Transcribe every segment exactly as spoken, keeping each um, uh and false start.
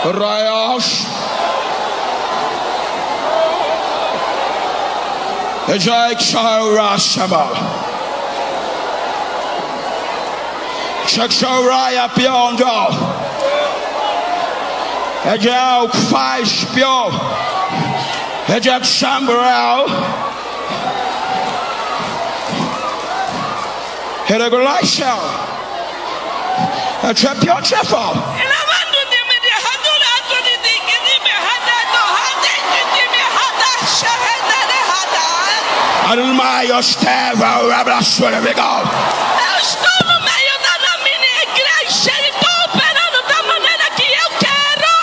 Raios. Ejek Shara Shaba. Shek Shara Piongo. Ejek faz pio. Ejek Shambrao. Regulation. Ejek Pio Chefo. Eu estou no meio da minha igreja e estou operando da maneira que eu quero.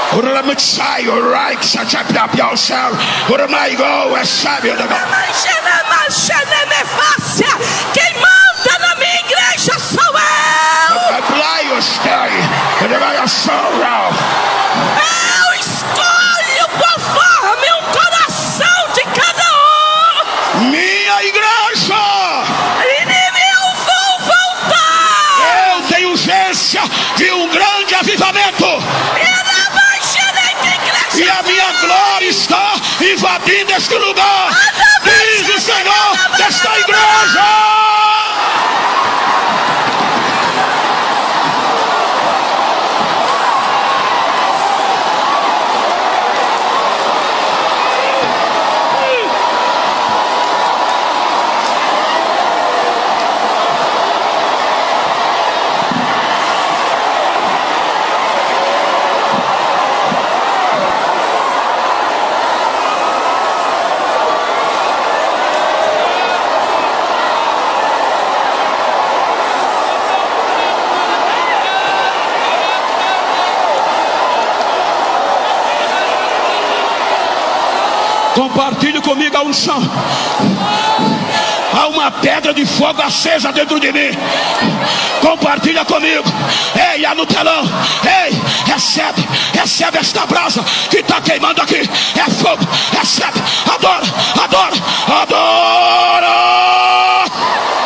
Quem manda na minha igreja sou eu. Eu escolho conforme o coração de cada um. Minha igreja. Eu vou voltar. Eu tenho urgência de um grande avivamento. E a minha glória está invadindo este lugar. Diz o Senhor desta igreja. Compartilhe comigo a unção. Há uma pedra de fogo acesa dentro de mim. Compartilha comigo. Ei, é no telão. Ei, recebe, recebe esta brasa que está queimando aqui. É fogo, recebe, adora, adora, adora.